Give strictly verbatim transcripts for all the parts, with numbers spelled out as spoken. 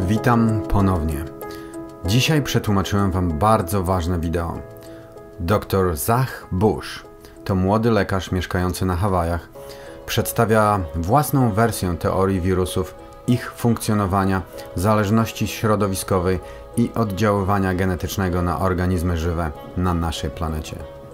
Witam ponownie. Dzisiaj przetłumaczyłem Wam bardzo ważne wideo. doktor Zach Bush to młody lekarz mieszkający na Hawajach. Przedstawia własną wersję teorii wirusów, ich funkcjonowania, zależności środowiskowej i oddziaływania genetycznego na organizmy żywe na naszej planecie.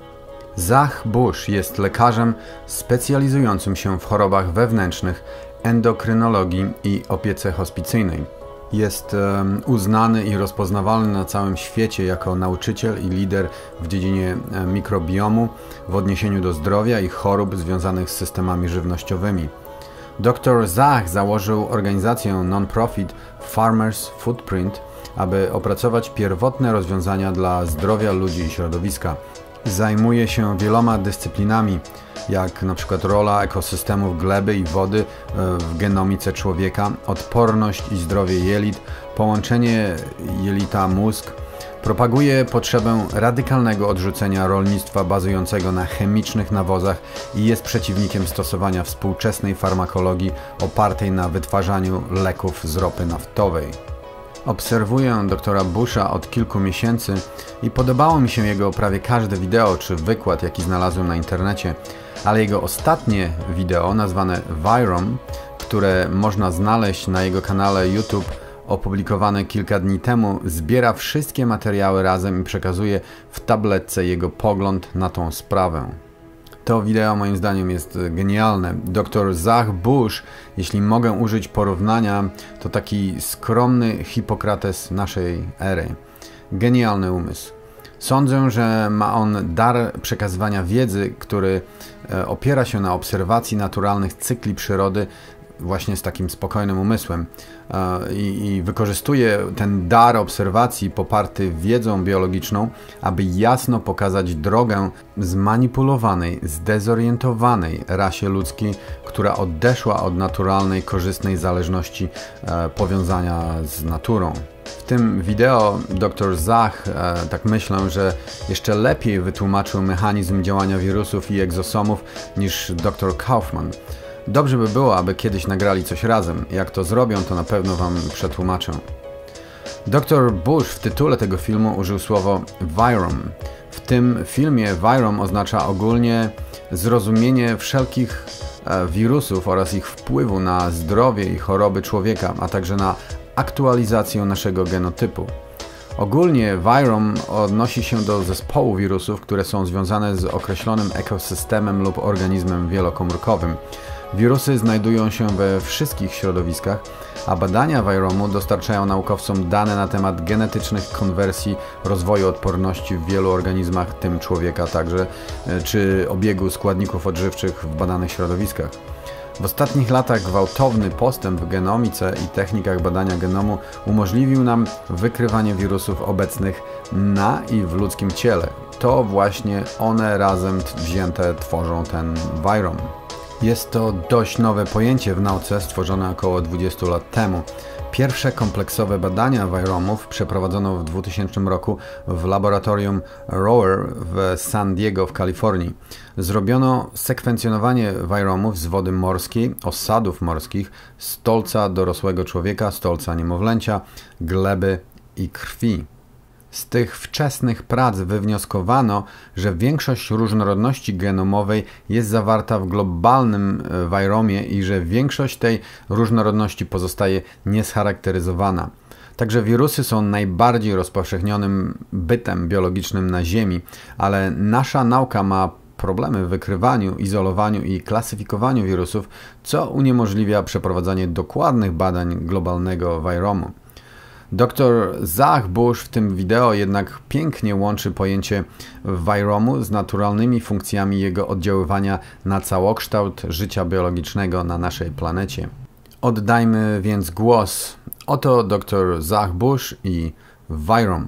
Zach Bush jest lekarzem specjalizującym się w chorobach wewnętrznych, endokrynologii i opiece hospicyjnej. Jest um, uznany i rozpoznawalny na całym świecie jako nauczyciel i lider w dziedzinie mikrobiomu w odniesieniu do zdrowia i chorób związanych z systemami żywnościowymi. doktor Zach założył organizację non-profit Farmers Footprint, aby opracować pierwotne rozwiązania dla zdrowia ludzi i środowiska. Zajmuje się wieloma dyscyplinami, jak na przykład rola ekosystemów gleby i wody w genomice człowieka, odporność i zdrowie jelit, połączenie jelita-mózg. Propaguje potrzebę radykalnego odrzucenia rolnictwa bazującego na chemicznych nawozach i jest przeciwnikiem stosowania współczesnej farmakologii opartej na wytwarzaniu leków z ropy naftowej. Obserwuję doktora Busha od kilku miesięcy i podobało mi się jego prawie każde wideo czy wykład, jaki znalazłem na internecie, ale jego ostatnie wideo, nazwane Virom, które można znaleźć na jego kanale YouTube, opublikowane kilka dni temu, zbiera wszystkie materiały razem i przekazuje w tabletce jego pogląd na tą sprawę. To wideo moim zdaniem jest genialne. doktor Zach Bush, jeśli mogę użyć porównania, to taki skromny Hipokrates naszej ery. Genialny umysł. Sądzę, że ma on dar przekazywania wiedzy, który opiera się na obserwacji naturalnych cykli przyrody właśnie z takim spokojnym umysłem i, i wykorzystuje ten dar obserwacji poparty wiedzą biologiczną, aby jasno pokazać drogę zmanipulowanej, zdezorientowanej rasie ludzkiej, która odeszła od naturalnej, korzystnej zależności e, powiązania z naturą. W tym wideo doktor Zach, e, tak myślę, że jeszcze lepiej wytłumaczył mechanizm działania wirusów i egzosomów niż doktor Kaufman. Dobrze by było, aby kiedyś nagrali coś razem. Jak to zrobią, to na pewno Wam przetłumaczę. doktor Bush w tytule tego filmu użył słowa virom. W tym filmie virom oznacza ogólnie zrozumienie wszelkich e, wirusów oraz ich wpływu na zdrowie i choroby człowieka, a także na aktualizację naszego genotypu. Ogólnie virom odnosi się do zespołu wirusów, które są związane z określonym ekosystemem lub organizmem wielokomórkowym. Wirusy znajdują się we wszystkich środowiskach, a badania viromu dostarczają naukowcom dane na temat genetycznych konwersji, rozwoju odporności w wielu organizmach, tym człowieka także, czy obiegu składników odżywczych w badanych środowiskach. W ostatnich latach gwałtowny postęp w genomice i technikach badania genomu umożliwił nam wykrywanie wirusów obecnych na i w ludzkim ciele. To właśnie one razem wzięte tworzą ten virom. Jest to dość nowe pojęcie w nauce, stworzone około dwudziestu lat temu. Pierwsze kompleksowe badania viromów przeprowadzono w dwutysięcznym roku w laboratorium Roer w San Diego w Kalifornii. Zrobiono sekwencjonowanie viromów z wody morskiej, osadów morskich, stolca dorosłego człowieka, stolca niemowlęcia, gleby i krwi. Z tych wczesnych prac wywnioskowano, że większość różnorodności genomowej jest zawarta w globalnym viromie i że większość tej różnorodności pozostaje niescharakteryzowana. Także wirusy są najbardziej rozpowszechnionym bytem biologicznym na Ziemi, ale nasza nauka ma problemy w wykrywaniu, izolowaniu i klasyfikowaniu wirusów, co uniemożliwia przeprowadzanie dokładnych badań globalnego viromu. doktor Zach Bush w tym wideo jednak pięknie łączy pojęcie viromu z naturalnymi funkcjami jego oddziaływania na całokształt życia biologicznego na naszej planecie. Oddajmy więc głos. Oto doktor Zach Bush i virom.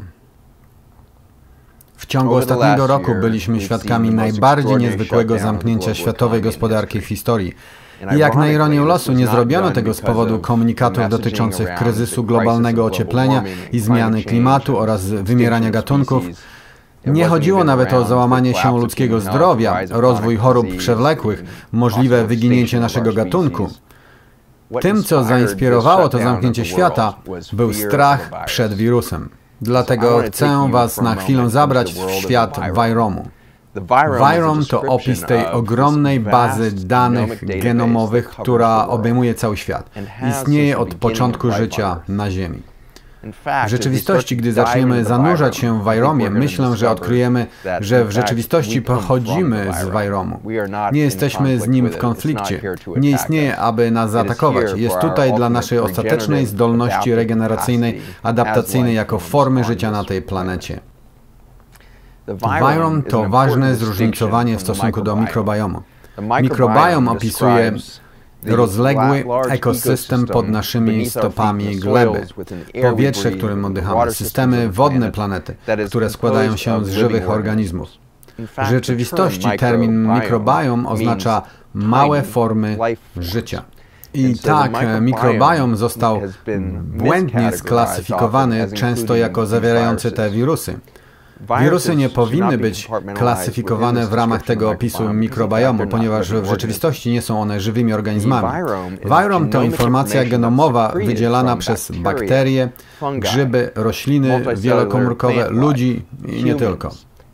W ciągu ostatniego roku byliśmy świadkami najbardziej niezwykłego zamknięcia światowej gospodarki w historii. I jak na ironię losu nie zrobiono tego z powodu komunikatów dotyczących kryzysu globalnego ocieplenia i zmiany klimatu oraz wymierania gatunków. Nie chodziło nawet o załamanie się ludzkiego zdrowia, rozwój chorób przewlekłych, możliwe wyginięcie naszego gatunku. Tym, co zainspirowało to zamknięcie świata, był strach przed wirusem. Dlatego chcę Was na chwilę zabrać w świat Viromu. Virom to opis tej ogromnej bazy danych genomowych, która obejmuje cały świat. Istnieje od początku życia na Ziemi. W rzeczywistości, gdy zaczniemy zanurzać się w Viromie, myślę, że odkryjemy, że w rzeczywistości pochodzimy z Viromu. Nie jesteśmy z nim w konflikcie. Nie istnieje, aby nas zaatakować. Jest tutaj dla naszej ostatecznej zdolności regeneracyjnej, adaptacyjnej jako formy życia na tej planecie. Virom to ważne zróżnicowanie w stosunku do mikrobiomu. Mikrobiom opisuje rozległy ekosystem pod naszymi stopami gleby, powietrze, którym oddychamy, systemy wodne planety, które składają się z żywych organizmów. W rzeczywistości termin mikrobiom oznacza małe formy życia. I tak mikrobiom został błędnie sklasyfikowany, często jako zawierający te wirusy. Wirusy nie powinny być klasyfikowane w ramach tego opisu mikrobiomu, ponieważ w rzeczywistości nie są one żywymi organizmami. Virom to informacja genomowa wydzielana przez bakterie, grzyby, rośliny wielokomórkowe, ludzi i nie tylko.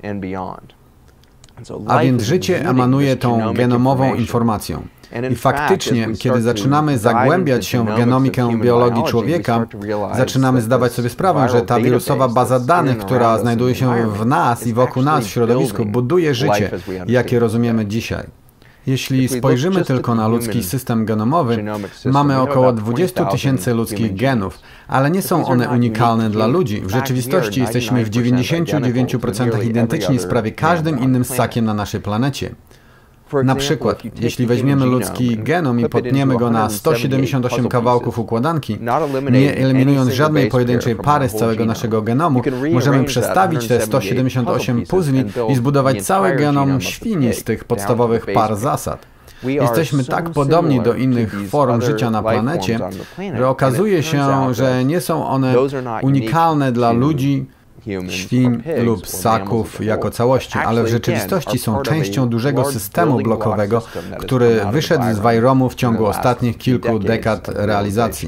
A więc życie emanuje tą genomową informacją. I faktycznie, kiedy zaczynamy zagłębiać się w genomikę biologii człowieka, zaczynamy zdawać sobie sprawę, że ta wirusowa baza danych, która znajduje się w nas i wokół nas w środowisku, buduje życie, jakie rozumiemy dzisiaj. Jeśli spojrzymy tylko na ludzki system genomowy, mamy około dwadzieścia tysięcy ludzkich genów, ale nie są one unikalne dla ludzi. W rzeczywistości jesteśmy w dziewięćdziesięciu dziewięciu procentach identyczni z prawie każdym innym ssakiem na naszej planecie. Na przykład, jeśli weźmiemy ludzki genom i potniemy go na sto siedemdziesiąt osiem kawałków układanki, nie eliminując żadnej pojedynczej pary z całego naszego genomu, możemy przestawić te sto siedemdziesiąt osiem puzli i zbudować cały genom świni z tych podstawowych par zasad. Jesteśmy tak podobni do innych form życia na planecie, że okazuje się, że nie są one unikalne dla ludzi, świń lub ssaków jako całości, ale w rzeczywistości są częścią dużego systemu blokowego, który wyszedł z Viromu w ciągu ostatnich kilku dekad realizacji.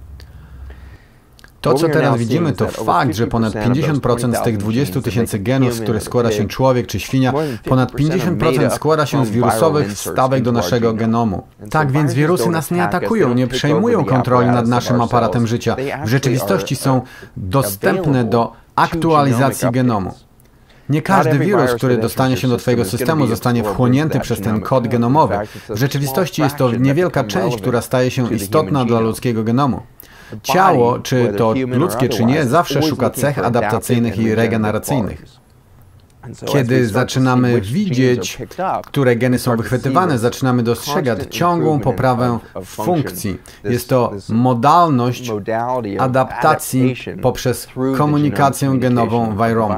To, co teraz widzimy, to fakt, że ponad pięćdziesiąt procent z tych dwudziestu tysięcy genów, z których składa się człowiek czy świnia, ponad pięćdziesiąt procent składa się z wirusowych wstawek do naszego genomu. Tak więc wirusy nas nie atakują, nie przejmują kontroli nad naszym aparatem życia. W rzeczywistości są dostępne do aktualizacji genomu. Nie każdy wirus, który dostanie się do Twojego systemu, zostanie wchłonięty przez ten kod genomowy. W rzeczywistości jest to niewielka część, która staje się istotna dla ludzkiego genomu. Ciało, czy to ludzkie, czy nie, zawsze szuka cech adaptacyjnych i regeneracyjnych. Kiedy zaczynamy widzieć, które geny są wychwytywane, zaczynamy dostrzegać ciągłą poprawę funkcji. Jest to modalność adaptacji poprzez komunikację genową Viromu.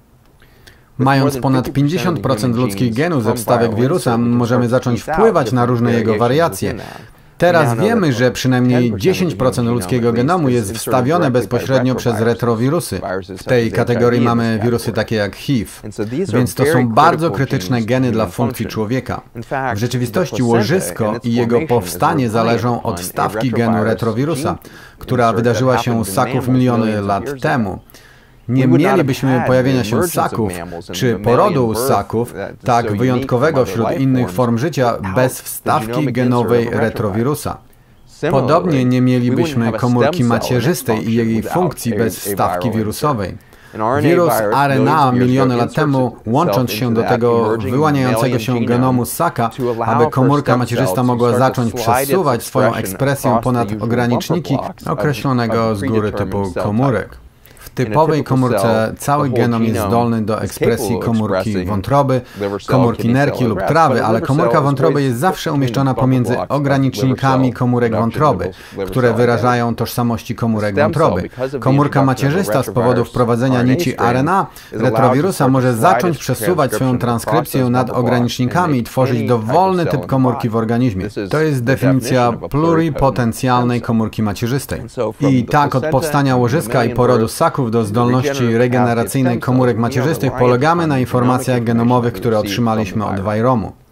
Mając ponad pięćdziesiąt procent ludzkich genów ze wstawek wirusa, możemy zacząć wpływać na różne jego wariacje. Teraz wiemy, że przynajmniej dziesięć procent ludzkiego genomu jest wstawione bezpośrednio przez retrowirusy. W tej kategorii mamy wirusy takie jak H I V, więc to są bardzo krytyczne geny dla funkcji człowieka. W rzeczywistości łożysko i jego powstanie zależą od wstawki genu retrowirusa, która wydarzyła się u ssaków miliony lat temu. Nie mielibyśmy pojawienia się ssaków, czy porodu ssaków, tak wyjątkowego wśród innych form życia, bez wstawki genowej retrowirusa. Podobnie nie mielibyśmy komórki macierzystej i jej funkcji bez wstawki wirusowej. Wirus R N A miliony lat temu, łącząc się do tego wyłaniającego się genomu ssaka, aby komórka macierzysta mogła zacząć przesuwać swoją ekspresję ponad ograniczniki określonego z góry typu komórek. W typowej komórce cały genom jest zdolny do ekspresji komórki wątroby, komórki nerki lub trawy, ale komórka wątroby jest zawsze umieszczona pomiędzy ogranicznikami komórek wątroby, które wyrażają tożsamości komórek wątroby. Komórka macierzysta z powodu wprowadzenia nici R N A retrowirusa może zacząć przesuwać swoją transkrypcję nad ogranicznikami i tworzyć dowolny typ komórki w organizmie. To jest definicja pluripotencjalnej komórki macierzystej. I tak od powstania łożyska i porodu ssaków do zdolności regeneracyjnej komórek macierzystych polegamy na informacjach genomowych, które otrzymaliśmy od Viromu.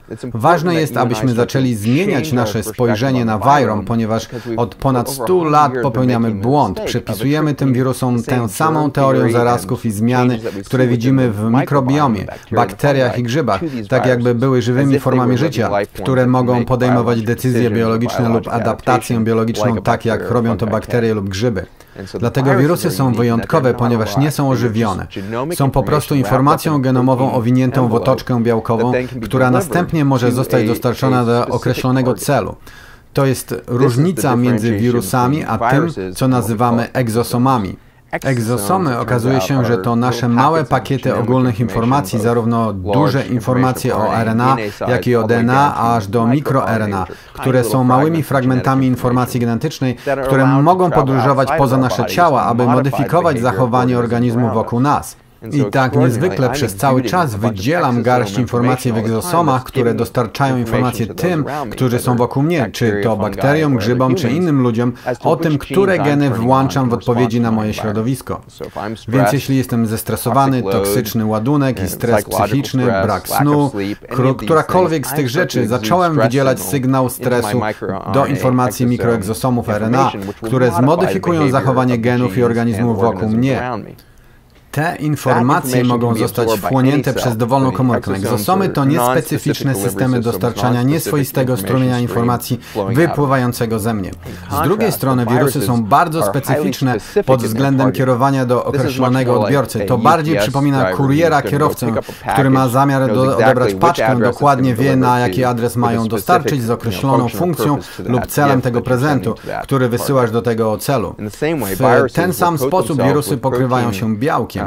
Ważne jest, abyśmy zaczęli zmieniać nasze spojrzenie na wirom, ponieważ od ponad stu lat popełniamy błąd. Przypisujemy tym wirusom tę samą teorię zarazków i zmiany, które widzimy w mikrobiomie, bakteriach i grzybach, tak jakby były żywymi formami życia, które mogą podejmować decyzje biologiczne lub adaptację biologiczną, tak jak robią to bakterie lub grzyby. Dlatego wirusy są wyjątkowe, ponieważ nie są ożywione. Są po prostu informacją genomową owiniętą w otoczkę białkową, która następnie może zostać dostarczona do określonego celu. To jest różnica między wirusami a tym, co nazywamy egzosomami. Egzosomy okazuje się, że to nasze małe pakiety ogólnych informacji, zarówno duże informacje o R N A, jak i o D N A, aż do mikroR N A, które są małymi fragmentami informacji genetycznej, które mogą podróżować poza nasze ciała, aby modyfikować zachowanie organizmu wokół nas. I tak niezwykle przez cały czas wydzielam garść informacji w egzosomach, które dostarczają informacje tym, którzy są wokół mnie, czy to bakteriom, grzybom, czy innym ludziom, o tym, które geny włączam w odpowiedzi na moje środowisko. Więc jeśli jestem zestresowany, toksyczny ładunek i stres psychiczny, brak snu, którakolwiek z tych rzeczy, zacząłem wydzielać sygnał stresu do informacji mikroegzosomów R N A, które zmodyfikują zachowanie genów i organizmów wokół mnie. Te informacje mogą zostać wchłonięte przez dowolną komórkę. Egzosomy to niespecyficzne systemy dostarczania nieswoistego strumienia informacji wypływającego ze mnie. Z drugiej strony wirusy są bardzo specyficzne pod względem kierowania do określonego odbiorcy. To bardziej przypomina kuriera kierowcę, który ma zamiar do, odebrać paczkę, dokładnie wie, na jaki adres mają dostarczyć z określoną funkcją lub celem tego prezentu, który wysyłasz do tego celu. W ten sam sposób wirusy pokrywają się białkiem,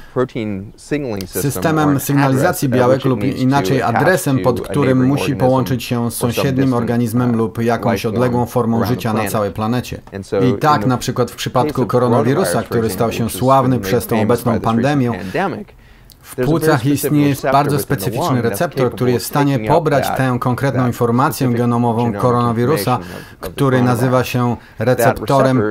systemem sygnalizacji białek lub inaczej adresem, pod którym musi połączyć się z sąsiednim organizmem lub jakąś odległą formą życia na całej planecie. I tak na przykład w przypadku koronawirusa, który stał się sławny przez tą obecną pandemię, w płucach istnieje bardzo specyficzny receptor, który jest w stanie pobrać tę konkretną informację genomową koronawirusa, który nazywa się receptorem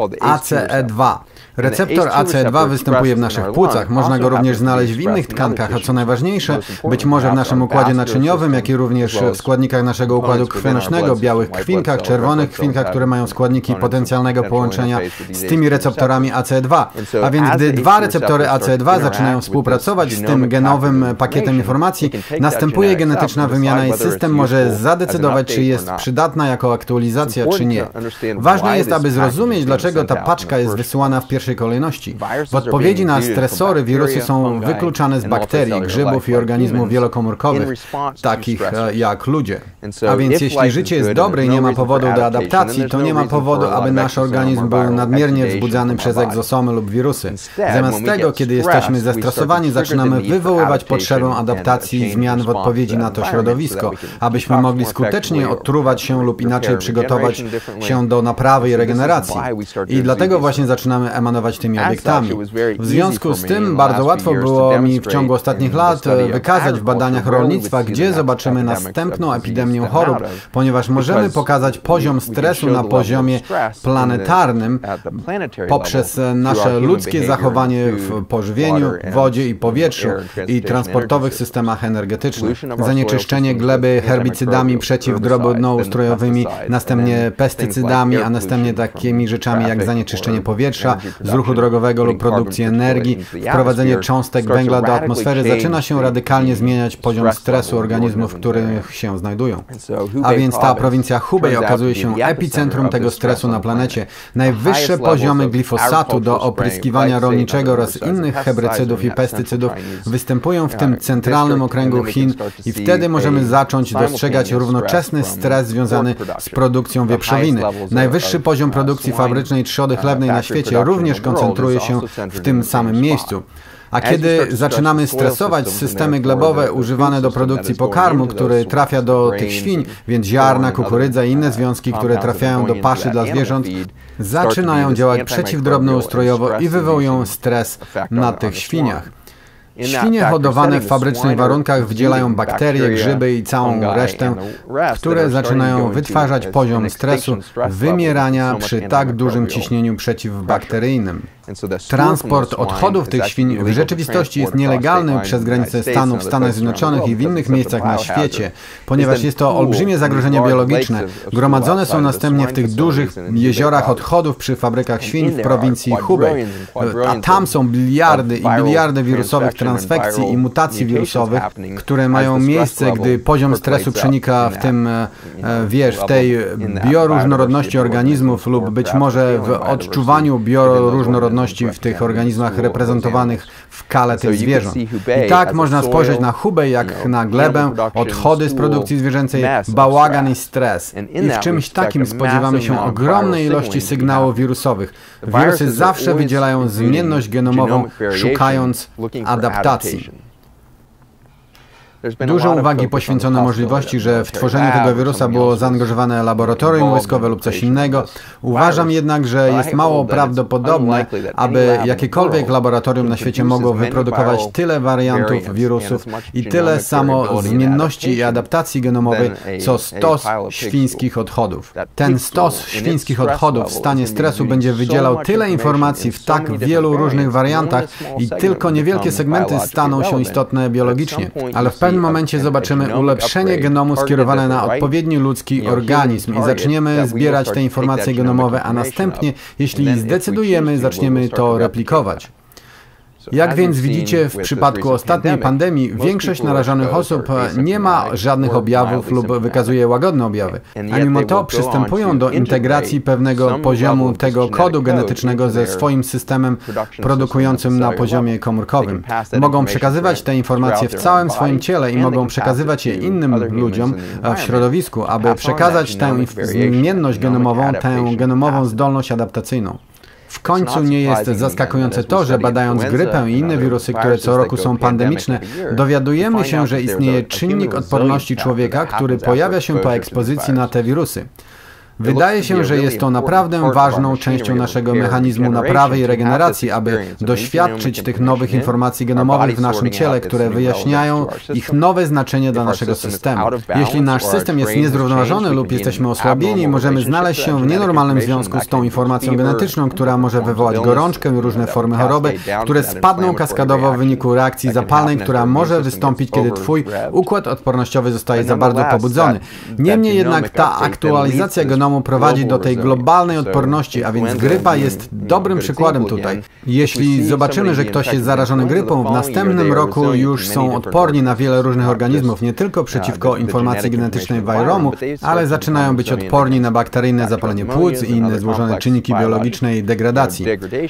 A C E dwa. Receptor A C E dwa występuje w naszych płucach, można go również znaleźć w innych tkankach, a co najważniejsze, być może w naszym układzie naczyniowym, jak i również w składnikach naszego układu krwionośnego, białych krwinkach, czerwonych krwinkach, które mają składniki potencjalnego połączenia z tymi receptorami A C E dwa. A więc gdy dwa receptory A C E dwa zaczynają współpracować z tym genowym pakietem informacji, następuje genetyczna wymiana i system może zadecydować, czy jest przydatna jako aktualizacja, czy nie. Ważne jest, aby zrozumieć, dlaczego ta paczka jest wysyłana w pierwszej kolejności. W odpowiedzi na stresory wirusy są wykluczane z bakterii, grzybów i organizmów wielokomórkowych, takich jak ludzie. A więc jeśli życie jest dobre i nie ma powodu do adaptacji, to nie ma powodu, aby nasz organizm był nadmiernie wzbudzany przez egzosomy lub wirusy. Zamiast tego, kiedy jesteśmy zestresowani, zaczynamy wywoływać potrzebę adaptacji i zmian w odpowiedzi na to środowisko, abyśmy mogli skutecznie odtruwać się lub inaczej przygotować się do naprawy i regeneracji. I dlatego właśnie zaczynamy emanować tymi obiektami. W związku z tym bardzo łatwo było mi w ciągu ostatnich lat wykazać w badaniach rolnictwa, gdzie zobaczymy następną epidemię chorób, ponieważ możemy pokazać poziom stresu na poziomie planetarnym poprzez nasze ludzkie zachowanie w pożywieniu, wodzie i powietrzu i transportowych systemach energetycznych. Zanieczyszczenie gleby herbicydami przeciwdrobnoustrojowymi, następnie pestycydami, a następnie takimi rzeczami jak zanieczyszczenie powietrza z ruchu drogowego lub produkcji energii, wprowadzenie cząstek węgla do atmosfery zaczyna się radykalnie zmieniać poziom stresu organizmów, w których się znajdują. A więc ta prowincja Hubei okazuje się epicentrum tego stresu na planecie. Najwyższe poziomy glifosatu do opryskiwania rolniczego oraz innych herbicydów i pestycydów występują w tym centralnym okręgu Chin i wtedy możemy zacząć dostrzegać równoczesny stres związany z produkcją wieprzowiny. Najwyższy poziom produkcji fabrycznej trzody chlewnej na świecie również koncentruje się w tym samym miejscu. A kiedy zaczynamy stresować systemy glebowe używane do produkcji pokarmu, który trafia do tych świń, więc ziarna, kukurydza i inne związki, które trafiają do paszy dla zwierząt, zaczynają działać przeciwdrobnoustrojowo i wywołują stres na tych świniach. Świnie hodowane w fabrycznych warunkach wydzielają bakterie, grzyby i całą resztę, które zaczynają wytwarzać poziom stresu wymierania przy tak dużym ciśnieniu przeciwbakteryjnym. Transport odchodów tych świń w rzeczywistości jest nielegalny przez granice Stanów w Stanach Zjednoczonych i w innych miejscach na świecie, ponieważ jest to olbrzymie zagrożenie biologiczne. Gromadzone są następnie w tych dużych jeziorach odchodów przy fabrykach świń w prowincji Hubei, a tam są biliardy i biliardy wirusowych transfekcji i mutacji wirusowych, które mają miejsce, gdy poziom stresu przenika w tym, wiesz, w tej bioróżnorodności organizmów lub być może w odczuwaniu bioróżnorodności w tych organizmach reprezentowanych w kale tych zwierząt. I tak można spojrzeć na Hubei jak na glebę, odchody z produkcji zwierzęcej, bałagan i stres. I w czymś takim spodziewamy się ogromnej ilości sygnałów wirusowych. Wirusy zawsze wydzielają zmienność genomową, szukając adaptacji. Dużo uwagi poświęcono możliwości, że w tworzeniu tego wirusa było zaangażowane laboratorium wojskowe lub coś innego. Uważam jednak, że jest mało prawdopodobne, aby jakiekolwiek laboratorium na świecie mogło wyprodukować tyle wariantów wirusów i tyle samo zmienności i adaptacji genomowej, co stos świńskich odchodów. Ten stos świńskich odchodów w stanie stresu będzie wydzielał tyle informacji w tak wielu różnych wariantach i tylko niewielkie segmenty staną się istotne biologicznie, ale w W pewnym momencie zobaczymy ulepszenie genomu skierowane na odpowiedni ludzki organizm i zaczniemy zbierać te informacje genomowe, a następnie, jeśli zdecydujemy, zaczniemy to replikować. Jak więc widzicie, w przypadku ostatniej pandemii większość narażonych osób nie ma żadnych objawów lub wykazuje łagodne objawy, a mimo to przystępują do integracji pewnego poziomu tego kodu genetycznego ze swoim systemem produkującym na poziomie komórkowym. Mogą przekazywać te informacje w całym swoim ciele i mogą przekazywać je innym ludziom w środowisku, aby przekazać tę zmienność genomową, tę genomową zdolność adaptacyjną. W końcu nie jest zaskakujące to, że badając grypę i inne wirusy, które co roku są pandemiczne, dowiadujemy się, że istnieje czynnik odporności człowieka, który pojawia się po ekspozycji na te wirusy. Wydaje się, że jest to naprawdę ważną częścią naszego mechanizmu naprawy i regeneracji, aby doświadczyć tych nowych informacji genomowych w naszym ciele, które wyjaśniają ich nowe znaczenie dla naszego systemu. Jeśli nasz system jest niezrównoważony lub jesteśmy osłabieni, możemy znaleźć się w nienormalnym związku z tą informacją genetyczną, która może wywołać gorączkę i różne formy choroby, które spadną kaskadowo w wyniku reakcji zapalnej, która może wystąpić, kiedy Twój układ odpornościowy zostaje za bardzo pobudzony. Niemniej jednak ta aktualizacja genomu prowadzi do tej globalnej odporności, a więc grypa jest dobrym przykładem tutaj. Jeśli zobaczymy, że ktoś jest zarażony grypą, w następnym roku już są odporni na wiele różnych organizmów, nie tylko przeciwko informacji genetycznej wiromu, ale zaczynają być odporni na bakteryjne zapalenie płuc i inne złożone czynniki biologicznej degradacji.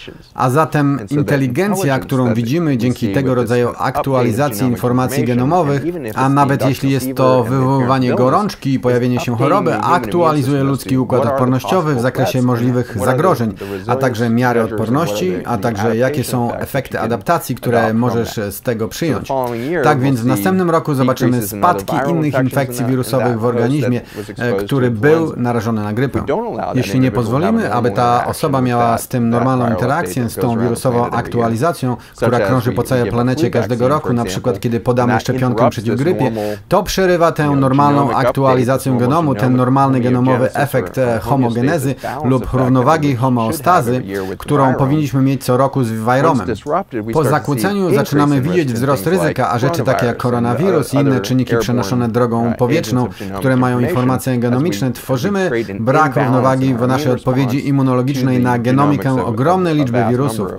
A zatem inteligencja, którą widzimy dzięki tego rodzaju aktualizacji informacji genomowych, a nawet jeśli jest to wywoływanie gorączki i pojawienie się choroby, aktualizuje ludzki układ odpornościowy w zakresie możliwych zagrożeń, a także miary odporności, a także jakie są efekty adaptacji, które możesz z tego przyjąć. Tak więc w następnym roku zobaczymy spadki innych infekcji wirusowych w organizmie, który był narażony na grypę. Jeśli nie pozwolimy, aby ta osoba miała z tym normalną interakcję, z tą wirusową aktualizacją, która krąży po całej planecie każdego roku, na przykład kiedy podamy szczepionkę przeciw grypie, to przerywa tę normalną aktualizację genomu, ten normalny genomowy efekt homogenezy lub równowagi homeostazy, którą powinniśmy mieć co roku z wiromem. Po zakłóceniu zaczynamy widzieć wzrost ryzyka, a rzeczy takie jak koronawirus i inne czynniki przenoszone drogą powietrzną, które mają informacje genomiczne, tworzymy brak równowagi w naszej odpowiedzi immunologicznej na genomikę ogromnej liczby wirusów,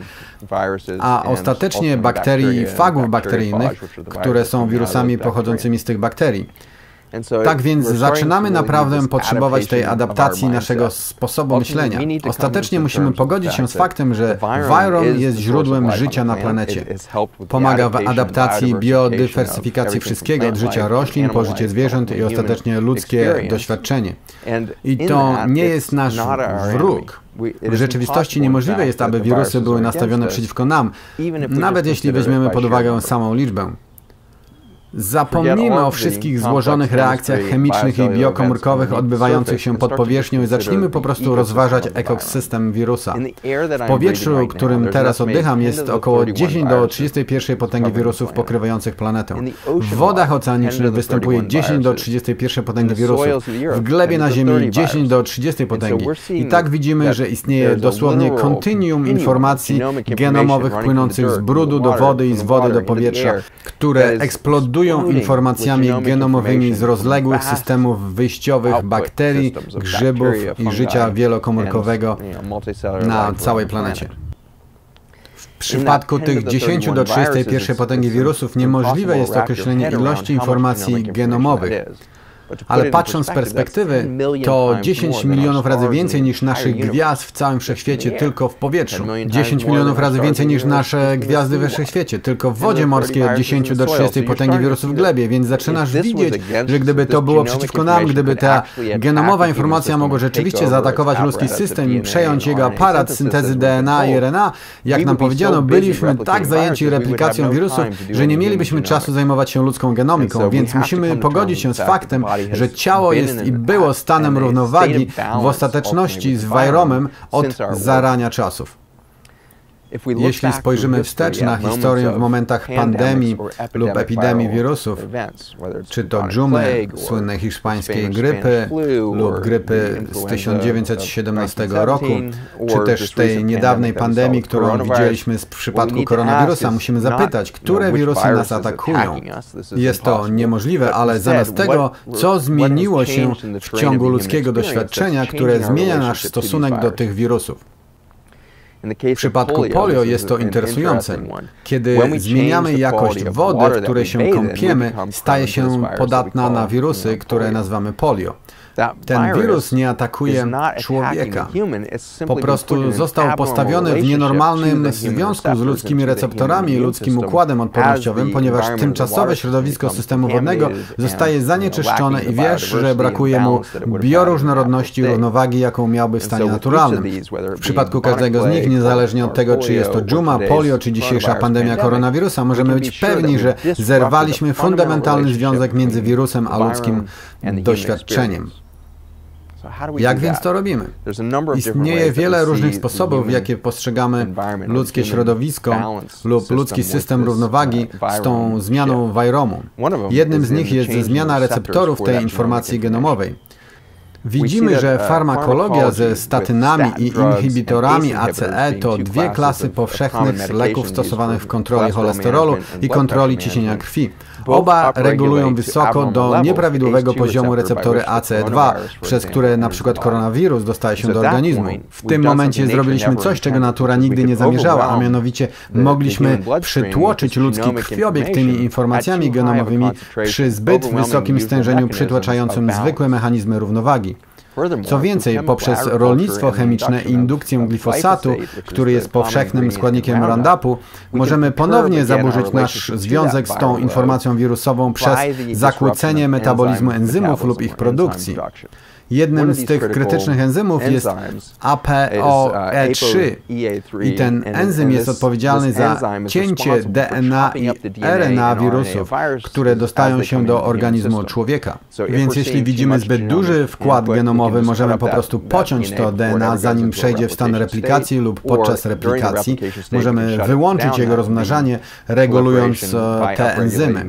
a ostatecznie bakterii i fagów bakteryjnych, które są wirusami pochodzącymi z tych bakterii. Tak więc zaczynamy naprawdę potrzebować tej adaptacji naszego sposobu myślenia. Ostatecznie musimy pogodzić się z faktem, że wirom jest źródłem życia na planecie. Pomaga w adaptacji, biodywersyfikacji wszystkiego, od życia roślin po życie zwierząt i ostatecznie ludzkie doświadczenie. I to nie jest nasz wróg. W rzeczywistości niemożliwe jest, aby wirusy były nastawione przeciwko nam, nawet jeśli weźmiemy pod uwagę samą liczbę. Zapomnijmy o wszystkich złożonych reakcjach chemicznych i biokomórkowych odbywających się pod powierzchnią i zacznijmy po prostu rozważać ekosystem wirusa. W powietrzu, którym teraz oddycham, jest około dziesięć do trzydziestej pierwszej potęgi wirusów pokrywających planetę. W wodach oceanicznych występuje dziesięć do trzydziestej pierwszej potęgi wirusów. W glebie na Ziemi dziesięć do trzydziestej potęgi. I tak widzimy, że istnieje dosłownie kontinuum informacji genomowych płynących z brudu do wody i z wody do powietrza, które eksplodują informacjami genomowymi z rozległych systemów wyjściowych bakterii, grzybów i życia wielokomórkowego na całej planecie. W przypadku tych dziesięć do trzydziestej pierwszej potęgi wirusów niemożliwe jest określenie ilości informacji genomowych. Ale patrząc z perspektywy, to dziesięć milionów razy więcej niż naszych gwiazd w całym wszechświecie tylko w powietrzu. dziesięć milionów razy więcej niż nasze gwiazdy we wszechświecie tylko w wodzie morskiej od dziesięć do trzydziestej potęgi wirusów w glebie, więc zaczynasz widzieć, że gdyby to było przeciwko nam, gdyby ta genomowa informacja mogła rzeczywiście zaatakować ludzki system i przejąć jego aparat syntezy D N A i R N A, jak nam powiedziano, byliśmy tak zajęci replikacją wirusów, że nie mielibyśmy czasu zajmować się ludzką genomiką, więc musimy pogodzić się z faktem, że ciało jest i było stanem równowagi w ostateczności z Viromem od zarania czasów. Jeśli spojrzymy wstecz na historię w momentach pandemii lub epidemii wirusów, czy to dżumy, słynnej hiszpańskiej grypy lub grypy z tysiąc dziewięćset siedemnastego roku, czy też tej niedawnej pandemii, którą widzieliśmy w przypadku koronawirusa, musimy zapytać, które wirusy nas atakują. Jest to niemożliwe, ale zamiast tego, co zmieniło się w ciągu ludzkiego doświadczenia, które zmienia nasz stosunek do tych wirusów. W przypadku polio jest to interesujące. Kiedy zmieniamy jakość wody, w której się kąpiemy, staje się podatna na wirusy, które nazywamy polio. Ten wirus nie atakuje człowieka. Po prostu został postawiony w nienormalnym związku z ludzkimi receptorami i ludzkim układem odpornościowym, ponieważ tymczasowe środowisko systemu wodnego zostaje zanieczyszczone i wiesz, że brakuje mu bioróżnorodności i równowagi, jaką miałby w stanie naturalnym. W przypadku każdego z nich, niezależnie od tego, czy jest to dżuma, polio, czy dzisiejsza pandemia koronawirusa, możemy być pewni, że zerwaliśmy fundamentalny związek między wirusem a ludzkim doświadczeniem. Jak więc to robimy? Istnieje wiele różnych sposobów, w jakie postrzegamy ludzkie środowisko lub ludzki system równowagi z tą zmianą Viromu. Jednym z nich jest zmiana receptorów tej informacji genomowej. Widzimy, że farmakologia ze statynami i inhibitorami A C E to dwie klasy powszechnych leków stosowanych w kontroli cholesterolu i kontroli ciśnienia krwi. Oba regulują wysoko do nieprawidłowego poziomu receptory A C E dwa, przez które na przykład koronawirus dostaje się do organizmu. W tym momencie zrobiliśmy coś, czego natura nigdy nie zamierzała, a mianowicie mogliśmy przytłoczyć ludzki krwiobieg tymi informacjami genomowymi przy zbyt wysokim stężeniu przytłaczającym zwykłe mechanizmy równowagi. Co więcej, poprzez rolnictwo chemiczne i indukcję glifosatu, który jest powszechnym składnikiem Roundupu, możemy ponownie zaburzyć nasz związek z tą informacją wirusową przez zakłócenie metabolizmu enzymów lub ich produkcji. Jednym z tych krytycznych enzymów jest A P O E trzy i ten enzym jest odpowiedzialny za cięcie D N A i R N A wirusów, które dostają się do organizmu człowieka. Więc jeśli widzimy zbyt duży wkład genomowy, możemy po prostu pociąć to D N A, zanim przejdzie w stan replikacji lub podczas replikacji. Możemy wyłączyć jego rozmnażanie, regulując te enzymy.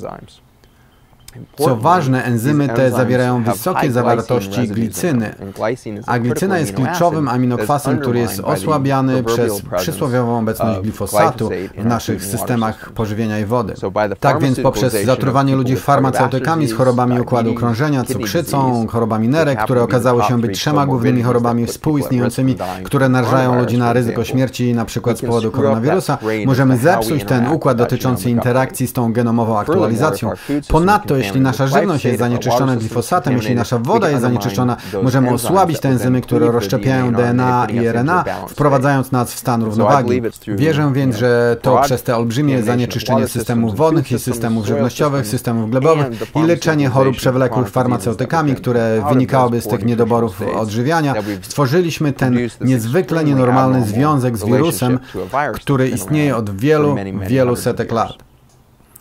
Co ważne, enzymy te zawierają wysokie zawartości glicyny, a glicyna jest kluczowym aminokwasem, który jest osłabiany przez przysłowiową obecność glifosatu w naszych systemach pożywienia i wody. Tak więc poprzez zatruwanie ludzi farmaceutykami z chorobami układu krążenia, cukrzycą, chorobami nerek, które okazały się być trzema głównymi chorobami współistniejącymi, które narażają ludzi na ryzyko śmierci na przykład z powodu koronawirusa, możemy zepsuć ten układ dotyczący interakcji z tą genomową aktualizacją. Ponadto jeśli nasza żywność jest zanieczyszczona glifosatem, jeśli nasza woda jest zanieczyszczona, możemy osłabić te enzymy, które rozszczepiają D N A i R N A, wprowadzając nas w stan równowagi. Wierzę więc, że to przez te olbrzymie zanieczyszczenie systemów wodnych i systemów żywnościowych, systemów glebowych i leczenie chorób przewlekłych farmaceutykami, które wynikałyby z tych niedoborów odżywiania, stworzyliśmy ten niezwykle nienormalny związek z wirusem, który istnieje od wielu, wielu setek lat.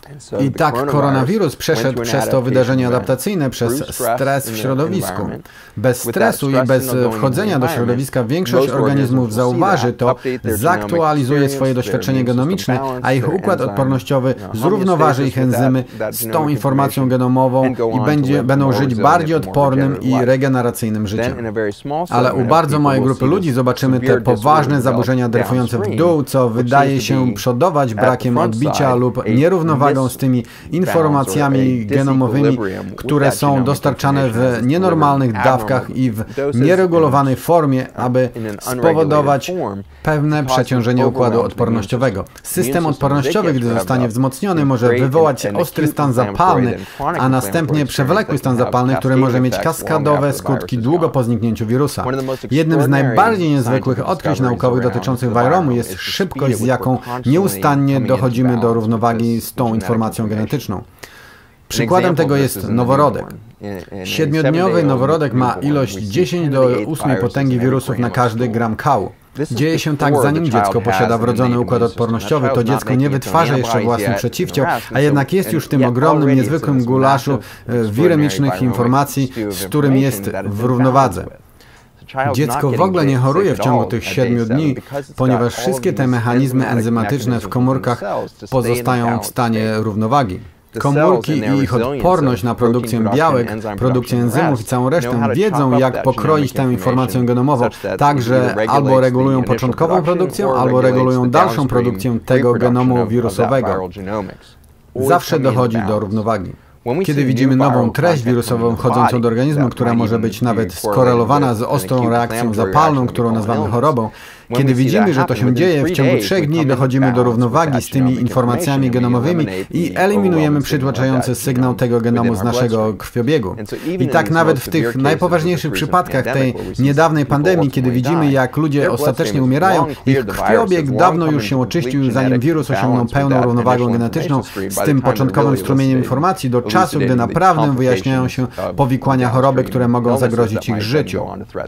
I tak koronawirus przeszedł przez to wydarzenie adaptacyjne, przez stres w środowisku. Bez stresu i bez wchodzenia do środowiska większość organizmów zauważy to, zaktualizuje swoje doświadczenie genomiczne, a ich układ odpornościowy zrównoważy ich enzymy z tą informacją genomową i będzie, będą żyć bardziej odpornym i regeneracyjnym życiem. Ale u bardzo małej grupy ludzi zobaczymy te poważne zaburzenia dryfujące w dół, co wydaje się przodować brakiem odbicia lub nierównowagą z tymi informacjami genomowymi, które są dostarczane w nienormalnych dawkach i w nieregulowanej formie, aby spowodować pewne przeciążenie układu odpornościowego. System odpornościowy, gdy zostanie wzmocniony, może wywołać ostry stan zapalny, a następnie przewlekły stan zapalny, który może mieć kaskadowe skutki długo po zniknięciu wirusa. Jednym z najbardziej niezwykłych odkryć naukowych dotyczących wirumu jest szybkość, z jaką nieustannie dochodzimy do równowagi z tą informacją genetyczną. Przykładem tego jest noworodek. Siedmiodniowy noworodek ma ilość dziesięć do ósmej potęgi wirusów na każdy gram kału. Dzieje się tak, zanim dziecko posiada wrodzony układ odpornościowy, to dziecko nie wytwarza jeszcze własnych przeciwciał, a jednak jest już w tym ogromnym, niezwykłym gulaszu wiremicznych informacji, z którym jest w równowadze. Dziecko w ogóle nie choruje w ciągu tych siedmiu dni, ponieważ wszystkie te mechanizmy enzymatyczne w komórkach pozostają w stanie równowagi. Komórki i ich odporność na produkcję białek, produkcję enzymów i całą resztę wiedzą, jak pokroić tę informację genomową, tak że albo regulują początkową produkcję, albo regulują dalszą produkcję tego genomu wirusowego. Zawsze dochodzi do równowagi. Kiedy widzimy nową treść wirusową wchodzącą do organizmu, która może być nawet skorelowana z ostrą reakcją zapalną, którą nazywamy chorobą, kiedy widzimy, że to się dzieje, w ciągu trzech dni dochodzimy do równowagi z tymi informacjami genomowymi i eliminujemy przytłaczający sygnał tego genomu z naszego krwiobiegu. I tak nawet w tych najpoważniejszych przypadkach tej niedawnej pandemii, kiedy widzimy, jak ludzie ostatecznie umierają, ich krwiobieg dawno już się oczyścił, zanim wirus osiągnął pełną równowagę genetyczną z tym początkowym strumieniem informacji do czasu, gdy naprawdę wyjaśniają się powikłania choroby, które mogą zagrozić ich życiu.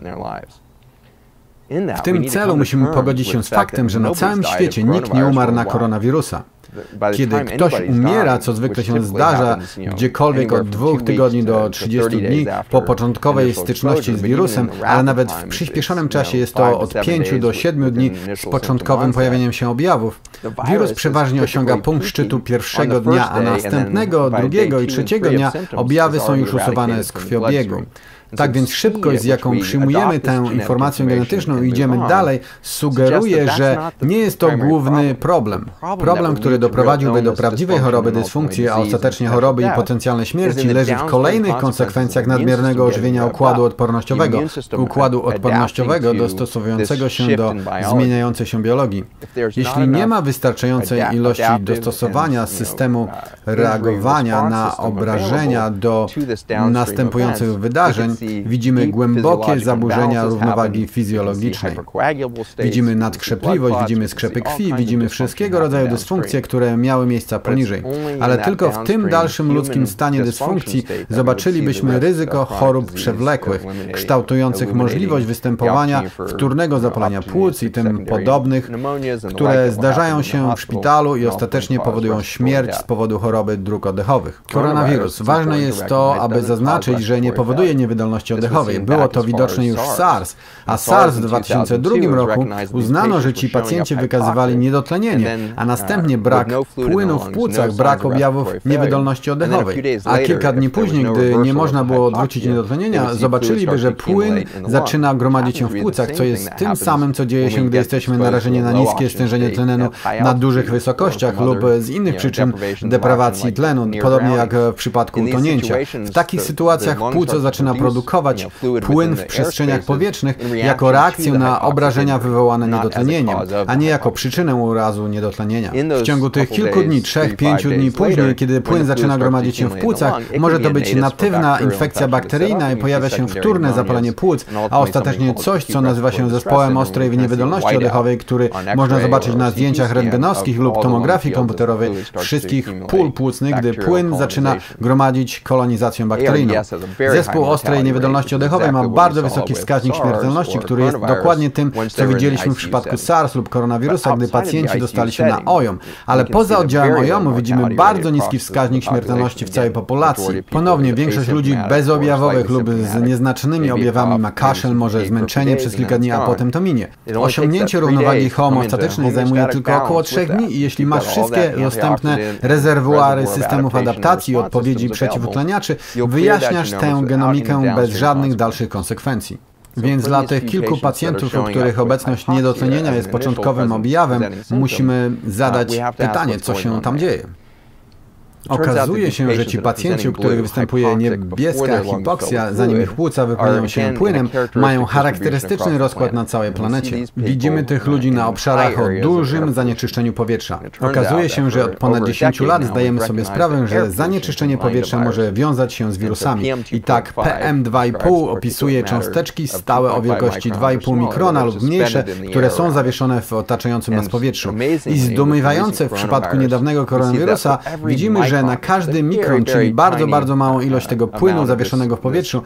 W tym celu musimy pogodzić się z faktem, że na całym świecie nikt nie umarł na koronawirusa. Kiedy ktoś umiera, co zwykle się zdarza gdziekolwiek od dwóch tygodni do trzydziestu dni po początkowej styczności z wirusem, ale nawet w przyspieszonym czasie jest to od pięciu do siedmiu dni z początkowym pojawieniem się objawów. Wirus przeważnie osiąga punkt szczytu pierwszego dnia, a następnego, drugiego i trzeciego dnia objawy są już usuwane z krwiobiegu. Tak więc szybkość, z jaką przyjmujemy tę informację genetyczną i idziemy dalej, sugeruje, że nie jest to główny problem. Problem, który doprowadziłby do prawdziwej choroby, dysfunkcji, a ostatecznie choroby i potencjalnej śmierci, leży w kolejnych konsekwencjach nadmiernego ożywienia układu odpornościowego, układu odpornościowego dostosowującego się do zmieniającej się biologii. Jeśli nie ma wystarczającej ilości dostosowania systemu reagowania na obrażenia do następujących wydarzeń, widzimy głębokie zaburzenia równowagi fizjologicznej. Widzimy nadkrzepliwość, widzimy skrzepy krwi, widzimy wszystkiego rodzaju dysfunkcje, które miały miejsca poniżej. Ale tylko w tym dalszym ludzkim stanie dysfunkcji zobaczylibyśmy ryzyko chorób przewlekłych, kształtujących możliwość występowania wtórnego zapalenia płuc i tym podobnych, które zdarzają się w szpitalu i ostatecznie powodują śmierć z powodu choroby dróg oddechowych. Koronawirus. Ważne jest to, aby zaznaczyć, że nie powoduje niewydolności oddechowej. Było to widoczne już w SARS, a SARS w dwa tysiące drugim roku uznano, że ci pacjenci wykazywali niedotlenienie, a następnie brak płynu w płucach, brak objawów niewydolności oddechowej. A kilka dni później, gdy nie można było odwrócić niedotlenienia, zobaczyliby, że płyn zaczyna gromadzić się w płucach, co jest tym samym, co dzieje się, gdy jesteśmy narażeni na niskie stężenie tlenu na dużych wysokościach lub z innych przyczyn deprawacji tlenu, podobnie jak w przypadku utonięcia. W takich sytuacjach płuco zaczyna produkować płyn w przestrzeniach powietrznych jako reakcję na obrażenia wywołane niedotlenieniem, a nie jako przyczynę urazu niedotlenienia. W ciągu tych kilku dni, trzech, pięciu dni później, kiedy płyn zaczyna gromadzić się w płucach, może to być natywna infekcja bakteryjna i pojawia się wtórne zapalenie płuc, a ostatecznie coś, co nazywa się zespołem ostrej niewydolności oddechowej, który można zobaczyć na zdjęciach rentgenowskich lub tomografii komputerowej wszystkich pól płucnych, gdy płyn zaczyna gromadzić kolonizację bakteryjną. Zespół ostrej starej niewydolności oddechowej ma bardzo wysoki wskaźnik śmiertelności, który jest dokładnie tym, co widzieliśmy w przypadku SARS lub koronawirusa, gdy pacjenci dostali się na O J O M. Ale poza oddziałem O J O M-u widzimy bardzo niski wskaźnik śmiertelności w całej populacji. Ponownie większość ludzi bezobjawowych lub z nieznacznymi objawami ma kaszel, może zmęczenie przez kilka dni, a potem to minie. Osiągnięcie równowagi homeostatycznej zajmuje tylko około trzech dni i jeśli masz wszystkie dostępne rezerwuary systemów adaptacji i odpowiedzi przeciwutleniaczy, wyjaśniasz tę genomikę bez żadnych dalszych konsekwencji. Więc dla tych kilku pacjentów, u których obecność niedotlenienia jest początkowym objawem, musimy zadać pytanie, co się tam dzieje. Okazuje się, że ci pacjenci, u których występuje niebieska hipoksja, zanim ich płuca wypełniają się płynem, mają charakterystyczny rozkład na całej planecie. Widzimy tych ludzi na obszarach o dużym zanieczyszczeniu powietrza. Okazuje się, że od ponad dziesięciu lat zdajemy sobie sprawę, że zanieczyszczenie powietrza może wiązać się z wirusami. I tak P M dwa i pół opisuje cząsteczki stałe o wielkości dwa i pół mikrona lub mniejsze, które są zawieszone w otaczającym nas powietrzu. I zdumiewające w przypadku niedawnego koronawirusa widzimy, że na każdy mikron, czyli bardzo, bardzo małą ilość tego płynu zawieszonego w powietrzu,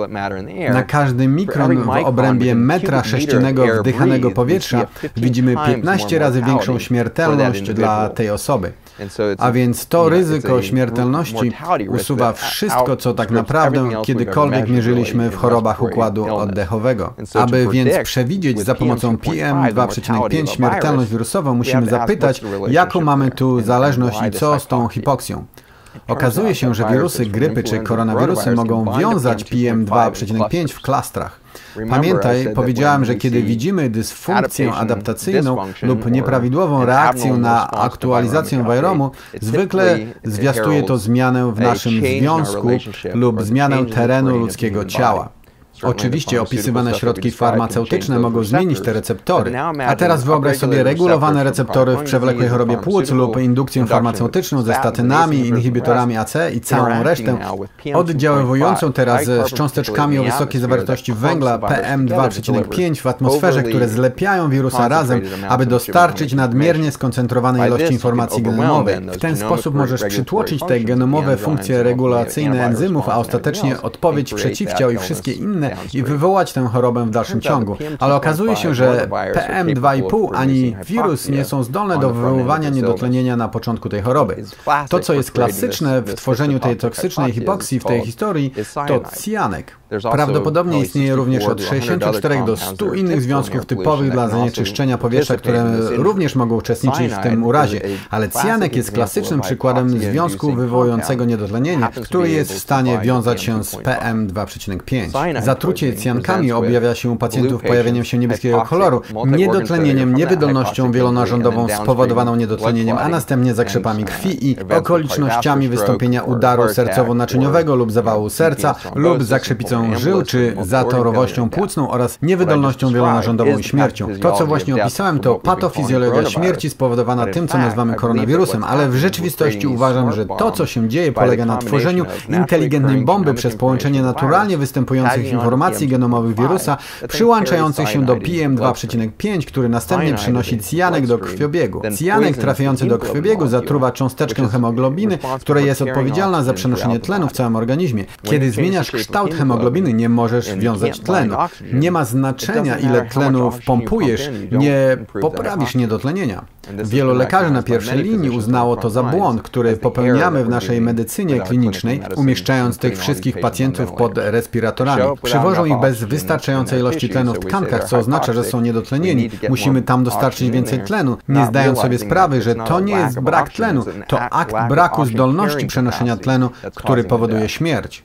na każdy mikron w obrębie metra sześciennego wdychanego powietrza widzimy piętnaście razy większą śmiertelność dla tej osoby. A więc to ryzyko śmiertelności usuwa wszystko, co tak naprawdę kiedykolwiek mierzyliśmy w chorobach układu oddechowego. Aby więc przewidzieć za pomocą P M dwa przecinek pięć śmiertelność wirusową, musimy zapytać, jaką mamy tu zależność i co z tą hipoksją. Okazuje się, że wirusy grypy czy koronawirusy mogą wiązać P M dwa przecinek pięć w klastrach. Pamiętaj, powiedziałem, że kiedy widzimy dysfunkcję adaptacyjną lub nieprawidłową reakcję na aktualizację wirumu, zwykle zwiastuje to zmianę w naszym związku lub zmianę terenu ludzkiego ciała. Oczywiście opisywane środki farmaceutyczne mogą zmienić te receptory. A teraz wyobraź sobie regulowane receptory w przewlekłej chorobie płuc lub indukcję farmaceutyczną ze statynami, inhibitorami A C i całą resztę oddziaływującą teraz z cząsteczkami o wysokiej zawartości węgla P M dwa przecinek pięć w atmosferze, które zlepiają wirusa razem, aby dostarczyć nadmiernie skoncentrowanej ilości informacji genomowej. W ten sposób możesz przytłoczyć te genomowe funkcje regulacyjne enzymów, a ostatecznie odpowiedź przeciwciał i wszystkie inne i wywołać tę chorobę w dalszym ciągu. Ale okazuje się, że P M dwa i pół ani wirus nie są zdolne do wywoływania niedotlenienia na początku tej choroby. To, co jest klasyczne w tworzeniu tej toksycznej hipoksji w tej historii, to cyjanek. Prawdopodobnie istnieje również od sześćdziesięciu czterech do stu innych związków typowych dla zanieczyszczenia powietrza, które również mogą uczestniczyć w tym urazie, ale cyjanek jest klasycznym przykładem związku wywołującego niedotlenienie, który jest w stanie wiązać się z P M dwa przecinek pięć. Zatrucie cyjankami objawia się u pacjentów pojawieniem się niebieskiego koloru, niedotlenieniem, niewydolnością wielonarządową spowodowaną niedotlenieniem, a następnie zakrzepami krwi i okolicznościami wystąpienia udaru sercowo-naczyniowego lub zawału serca lub zakrzepicą żył czy zatorowością płucną oraz niewydolnością wielonarządową i śmiercią. To, co właśnie opisałem, to patofizjologia śmierci spowodowana tym, co nazywamy koronawirusem, ale w rzeczywistości uważam, że to, co się dzieje, polega na tworzeniu inteligentnej bomby przez połączenie naturalnie występujących informacji genomowych wirusa, przyłączających się do P M dwa przecinek pięć, który następnie przynosi cyjanek do krwiobiegu. Cyjanek trafiający do krwiobiegu zatruwa cząsteczkę hemoglobiny, która jest odpowiedzialna za przenoszenie tlenu w całym organizmie. Kiedy zmieniasz kształt hemoglobiny, nie możesz wiązać tlenu. Nie ma znaczenia, ile tlenu wpompujesz, nie poprawisz niedotlenienia. Wielu lekarzy na pierwszej linii uznało to za błąd, który popełniamy w naszej medycynie klinicznej, umieszczając tych wszystkich pacjentów pod respiratorami. Przywożą ich bez wystarczającej ilości tlenu w tkankach, co oznacza, że są niedotlenieni. Musimy tam dostarczyć więcej tlenu, nie zdając sobie sprawy, że to nie jest brak tlenu, to akt braku zdolności przenoszenia tlenu, który powoduje śmierć.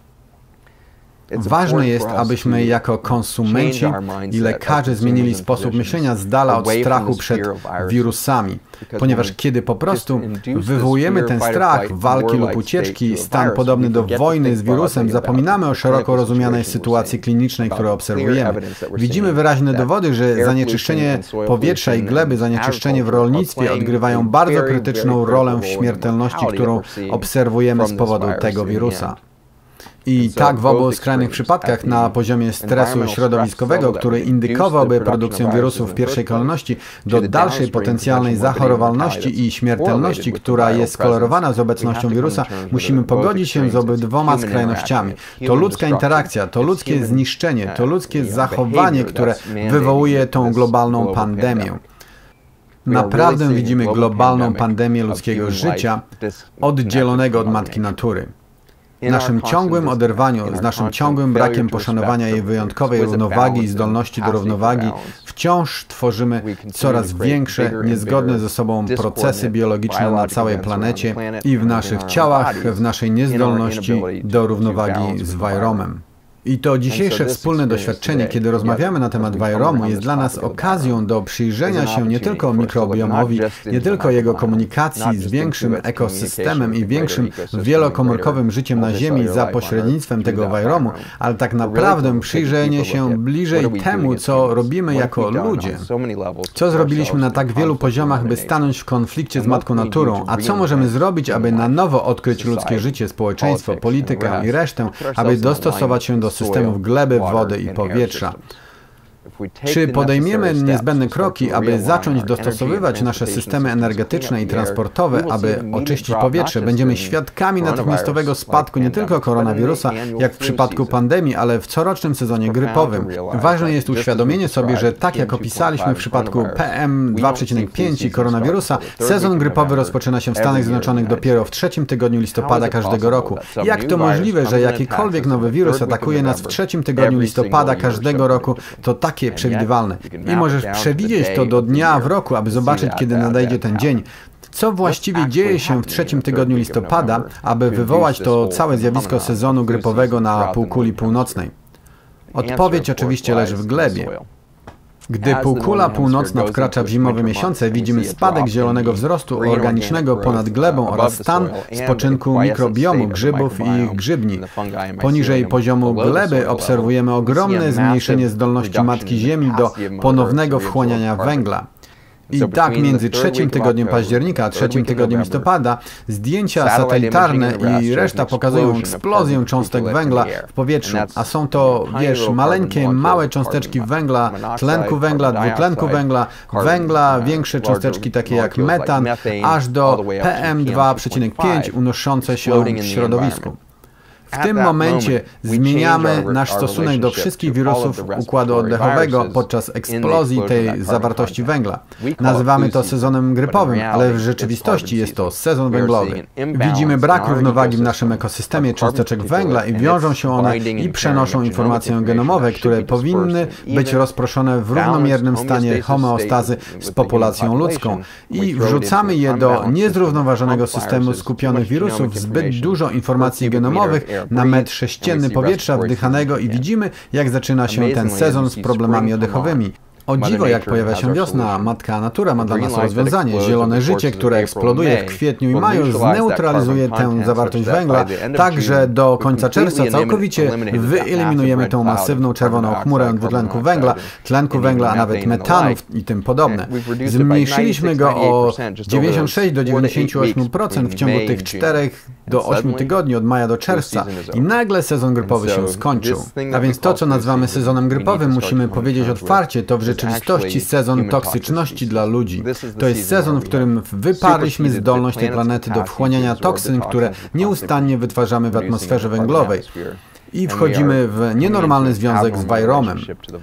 Ważne jest, abyśmy jako konsumenci i lekarze zmienili sposób myślenia z dala od strachu przed wirusami, ponieważ kiedy po prostu wywołujemy ten strach, walki lub ucieczki, stan podobny do wojny z wirusem, zapominamy o szeroko rozumianej sytuacji klinicznej, którą obserwujemy. Widzimy wyraźne dowody, że zanieczyszczenie powietrza i gleby, zanieczyszczenie w rolnictwie odgrywają bardzo krytyczną rolę w śmiertelności, którą obserwujemy z powodu tego wirusa. I tak w obu skrajnych przypadkach na poziomie stresu środowiskowego, który indykowałby produkcję wirusów w pierwszej kolejności do dalszej potencjalnej zachorowalności i śmiertelności, która jest skorelowana z obecnością wirusa, musimy pogodzić się z obydwoma skrajnościami. To ludzka interakcja, to ludzkie zniszczenie, to ludzkie zachowanie, które wywołuje tą globalną pandemię. Naprawdę widzimy globalną pandemię ludzkiego życia oddzielonego od matki natury. W naszym ciągłym oderwaniu, z naszym ciągłym brakiem poszanowania jej wyjątkowej równowagi i zdolności do równowagi, wciąż tworzymy coraz większe, niezgodne ze sobą procesy biologiczne na całej planecie i w naszych ciałach, w naszej niezdolności do równowagi z Vajromem. I to dzisiejsze wspólne doświadczenie, kiedy rozmawiamy na temat Vajromu, jest dla nas okazją do przyjrzenia się nie tylko mikrobiomowi, nie tylko jego komunikacji z większym ekosystemem i większym wielokomórkowym życiem na Ziemi za pośrednictwem tego Vajromu, ale tak naprawdę przyjrzenie się bliżej temu, co robimy jako ludzie. Co zrobiliśmy na tak wielu poziomach, by stanąć w konflikcie z Matką Naturą, a co możemy zrobić, aby na nowo odkryć ludzkie życie, społeczeństwo, politykę i resztę, aby dostosować się do systemów gleby, wody i powietrza. Czy podejmiemy niezbędne kroki, aby zacząć dostosowywać nasze systemy energetyczne i transportowe, aby oczyścić powietrze? Będziemy świadkami natychmiastowego spadku nie tylko koronawirusa, jak w przypadku pandemii, ale w corocznym sezonie grypowym. Ważne jest uświadomienie sobie, że tak jak opisaliśmy w przypadku P M dwa przecinek pięć i koronawirusa, sezon grypowy rozpoczyna się w Stanach Zjednoczonych dopiero w trzecim tygodniu listopada każdego roku. Jak to możliwe, że jakikolwiek nowy wirus atakuje nas w trzecim tygodniu listopada każdego roku? To tak takie przewidywalne. I możesz przewidzieć to do dnia w roku, aby zobaczyć, kiedy nadejdzie ten dzień. Co właściwie dzieje się w trzecim tygodniu listopada, aby wywołać to całe zjawisko sezonu grypowego na półkuli północnej? Odpowiedź oczywiście leży w glebie. Gdy półkula północna wkracza w zimowe miesiące, widzimy spadek zielonego wzrostu organicznego ponad glebą oraz stan spoczynku mikrobiomu grzybów i ich grzybni. Poniżej poziomu gleby obserwujemy ogromne zmniejszenie zdolności Matki Ziemi do ponownego wchłaniania węgla. I tak między trzecim tygodniem października a trzecim tygodniem listopada zdjęcia satelitarne i reszta pokazują eksplozję cząstek węgla w powietrzu, a są to, wiesz, maleńkie, małe cząsteczki węgla, tlenku węgla, dwutlenku węgla, węgla, większe cząsteczki takie jak metan, aż do P M dwa przecinek pięć unoszące się w środowisku. W tym momencie zmieniamy nasz stosunek do wszystkich wirusów układu oddechowego podczas eksplozji tej zawartości węgla. Nazywamy to sezonem grypowym, ale w rzeczywistości jest to sezon węglowy. Widzimy brak równowagi w naszym ekosystemie cząsteczek węgla i wiążą się one i przenoszą informacje genomowe, które powinny być rozproszone w równomiernym stanie homeostazy z populacją ludzką i wrzucamy je do niezrównoważonego systemu skupionych wirusów zbyt dużo informacji genomowych na metr sześcienny powietrza wdychanego i widzimy, jak zaczyna się ten sezon z problemami oddechowymi. O dziwo, jak pojawia się wiosna, Matka Natura ma dla nas rozwiązanie. Zielone życie, które eksploduje w kwietniu i maju, zneutralizuje tę zawartość węgla, tak że do końca czerwca całkowicie wyeliminujemy tę masywną czerwoną chmurę dwutlenku węgla, tlenku węgla, a nawet metanu i tym podobne. Zmniejszyliśmy go o dziewięćdziesiąt sześć do dziewięćdziesięciu ośmiu procent w ciągu tych czterech do ośmiu tygodni, od maja do czerwca i nagle sezon grypowy się skończył. A więc to, co nazywamy sezonem grypowym, musimy powiedzieć otwarcie, to w rzeczywistości sezon toksyczności dla ludzi. To jest sezon, w którym wyparliśmy zdolność tej planety do wchłaniania toksyn, które nieustannie wytwarzamy w atmosferze węglowej i wchodzimy w nienormalny związek z Vajromem.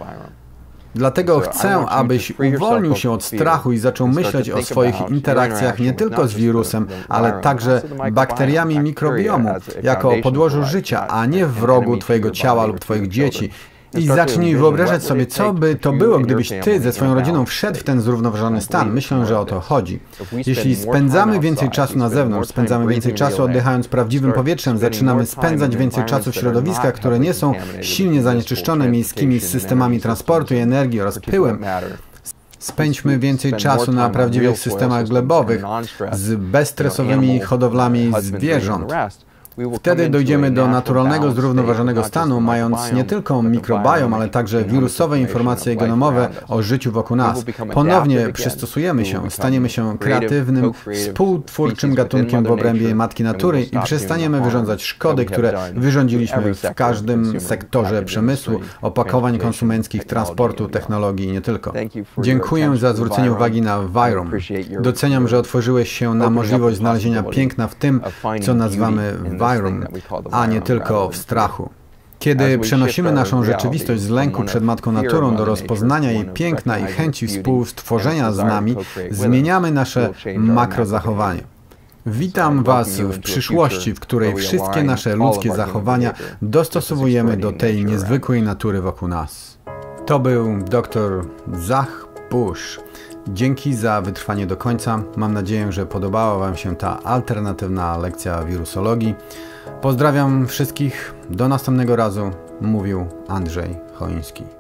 Dlatego chcę, abyś uwolnił się od strachu i zaczął myśleć o swoich interakcjach nie tylko z wirusem, ale także bakteriami mikrobiomu, jako o podłożu życia, a nie w wrogu twojego ciała lub twoich dzieci. I zacznij wyobrażać sobie, co by to było, gdybyś ty ze swoją rodziną wszedł w ten zrównoważony stan. Myślę, że o to chodzi. Jeśli spędzamy więcej czasu na zewnątrz, spędzamy więcej czasu oddychając prawdziwym powietrzem, zaczynamy spędzać więcej czasu w środowiskach, które nie są silnie zanieczyszczone miejskimi systemami transportu i energii oraz pyłem. Spędźmy więcej czasu na prawdziwych systemach glebowych z bezstresowymi hodowlami zwierząt. Wtedy dojdziemy do naturalnego, zrównoważonego stanu, mając nie tylko mikrobiom, ale także wirusowe informacje genomowe o życiu wokół nas. Ponownie przystosujemy się, staniemy się kreatywnym, współtwórczym gatunkiem w obrębie matki natury i przestaniemy wyrządzać szkody, które wyrządziliśmy w każdym sektorze przemysłu, opakowań konsumenckich, transportu, technologii i nie tylko. Dziękuję za zwrócenie uwagi na Vyrom. Doceniam, że otworzyłeś się na możliwość znalezienia piękna w tym, co nazywamy Vyrom, a nie tylko w strachu. Kiedy przenosimy naszą rzeczywistość z lęku przed Matką Naturą do rozpoznania jej piękna i chęci współstworzenia z nami, zmieniamy nasze makrozachowanie. Witam Was w przyszłości, w której wszystkie nasze ludzkie zachowania dostosowujemy do tej niezwykłej natury wokół nas. To był doktor Zach Bush. Dzięki za wytrwanie do końca. Mam nadzieję, że podobała Wam się ta alternatywna lekcja wirusologii. Pozdrawiam wszystkich. Do następnego razu. Mówił Andrzej Choiński.